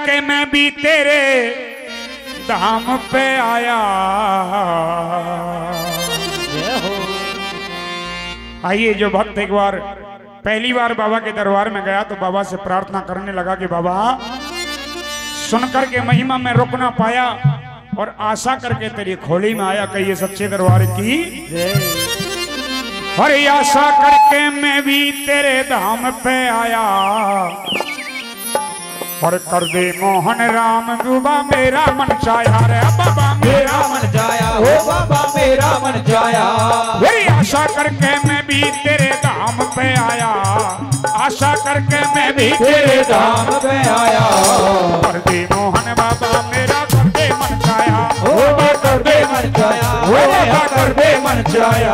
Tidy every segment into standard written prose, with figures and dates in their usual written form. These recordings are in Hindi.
करके मैं भी तेरे धाम पे आया। आइए, जो भक्त एक बार पहली बार बाबा के दरबार में गया तो बाबा से प्रार्थना करने लगा कि बाबा सुनकर के महिमा में रुक ना पाया और आशा करके तेरी खोली में आया। कहिए सच्चे दरबार की। और आशा करके मैं भी तेरे धाम पे आया और कर दे मोहन राम बाबा मेरा मन चाया। रे बाबा मेरा मन चाया, हो बाबा मेरा मन चाया। वही आशा करके मैं भी तेरे धाम पे आया, आशा करके मैं भी तेरे धाम पे आया। कर दे मोहन बाबा मेरा कर दे मन चाया, हो बाबा कर दे मन चाया, हो बाबा कर दे मन चाया।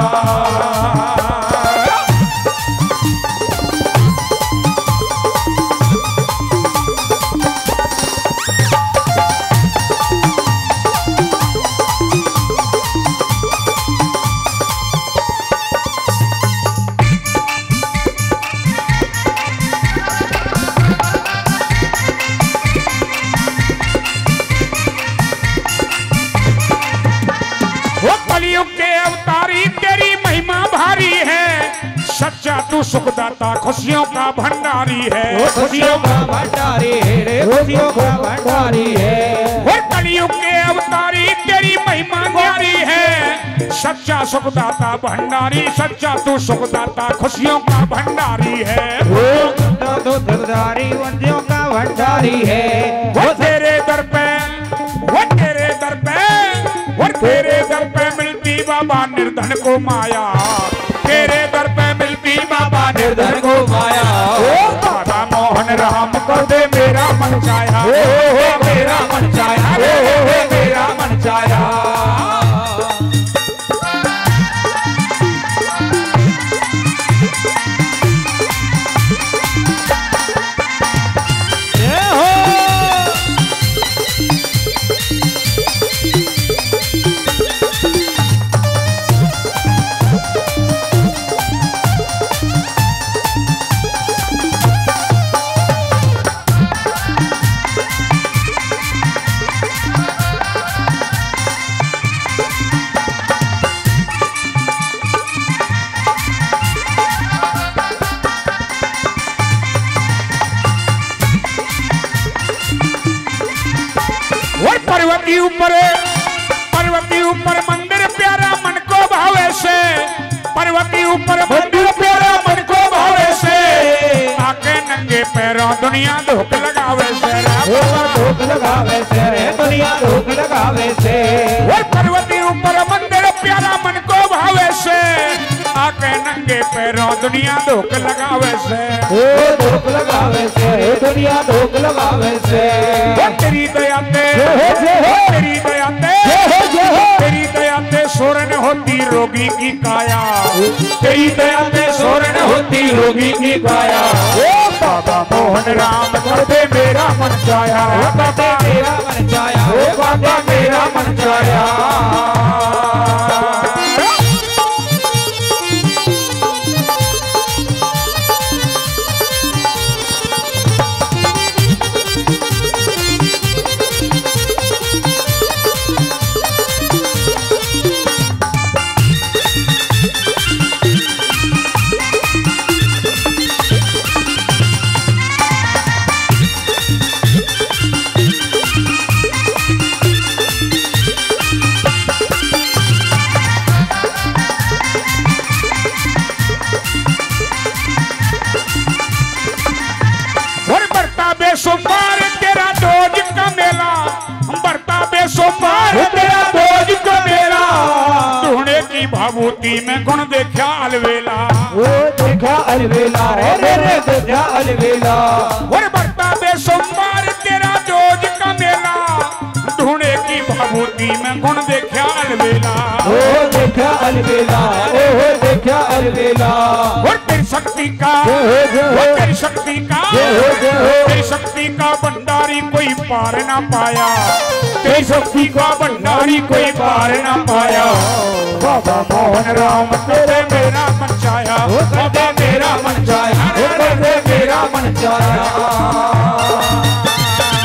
तू सुखदाता खुशियों का भंडारी है, खुशियों का भंडारी है रे, खुशियों का भंडारी है। और कलयुग के अवतारी तेरी महिमा न्यारी है। सच्चा सुखदाता भंडारी, सच्चा तू सुखदाता खुशियों का भंडारी है। वो सुखदारी वंदियों का भंडारी है। वो तेरे दर पे, वो तेरे दर पे, वो तेरे दर पे मिलती बाबा निर्धन को माया। तेरे दर पे मिलती बाबा निर्धन को माया। ओ बाबा मोहन राम कर दे मेरा मन चाया, ओ मेरा मन चाया, ओ मेरा मन चाया। पर्वती ऊपर मंदिर प्यारा मन को भावे से, पर्वती ऊपर मंदिर प्यारा मन को भावे से। आके नंगे पैरों दुनिया धूप लगावे से, धूप लगावे से रे दुनिया धूप लगावे से। और पर्वती ऊपर मंदिर प्यारा मन को भावे से। आके नंगे पैरों दुनिया धूप लगावे से, धूप लगावे से दुनिया धूप लगावे से। तेरी दया ते, तेरी दया ते, तेरी दया ते सोरन होती रोगी की काया। तेरी दया ते सोरन होती रोगी की काया। ओ बाबा मोहन राम कर दे मेरा मन चाया, कर दे मेरा मन चाया, ओ बाबा मेरा मन चाया। बेसुमार तेरा डोज का मेला, बढ़ता बेसुमार तेरा डोज का मेला। ढूंढे की भाभूति में गुण देखा अलवेला, वो देखा अलवेला रे रे देखा अलवेला। और बढ़ता बेसुमार तेरा डोज का मेला। ढूंढे की भाभूति में गुण देखा अलवेला, वो देखा अलवेला, ओ देखा अलवेला। और तेरी शक्ति का, तेरी शक्ति का, तेरी शक्ति का भंडारी कोई पार ना पाया। तेरी शक्ति का भंडारी कोई पार ना पाया। बाबा मोहन राम तेरे मेरा मन चाया, बाबा मेरा मन चाया, मेरा मन चाया।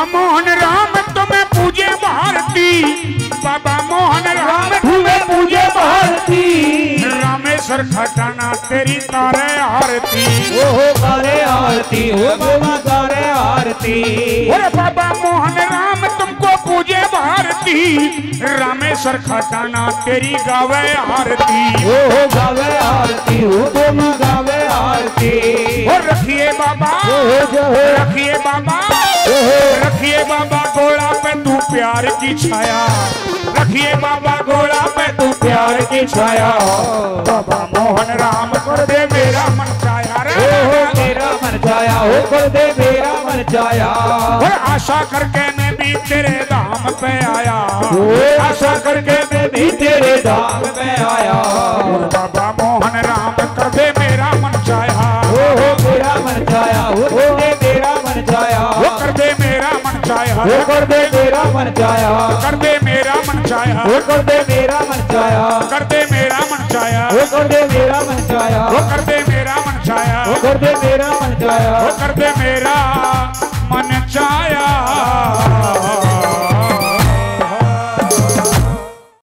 मोहन राम तुम्हें पूजे भारती, बाबा मोहन राम तुम्हें पूजे भारती, रामेश्वर खटाना तेरी तारे आरती। ओहो गारे आरती, ओ बाबा गारे आरती। अरे बाबा मोहन राम तुमको पूजे भारती, रामेश्वर खटाना तेरी गावे आरती। ओहो गावे आरती, ओ बाबा गावे आरती। और रखिए बाबा, रखिए बाबा, रखिए बाबा घोड़ा पे तू प्यार की छाया, रखिए बाबा घोड़ा पे तू प्यार की छाया। बाबा मोहन राम कर दे मेरा मन चाया रे, मेरा मन चाया, हो कर दे मेरा मन चाया। और आशा करके मैं भी तेरे धाम पे आया, आशा करके मैं भी तेरे धाम पे आया। बाबा मोहन राम कर दे मेरा मन चाया, हो मेरा मन चाया, हो दे मेरा मन चाया। वो कर दे मेरा मन चाया, हो कर दे मेरा मन चाया, कर दे मेरा मन चाया, हो कर दे मेरा मन चाया, कर दे मेरा मन चाया, हो कर दे मेरा मन चाया, वो कर दे मेरा मन चाया, हो कर दे मेरा मन चाया, वो कर दे मेरा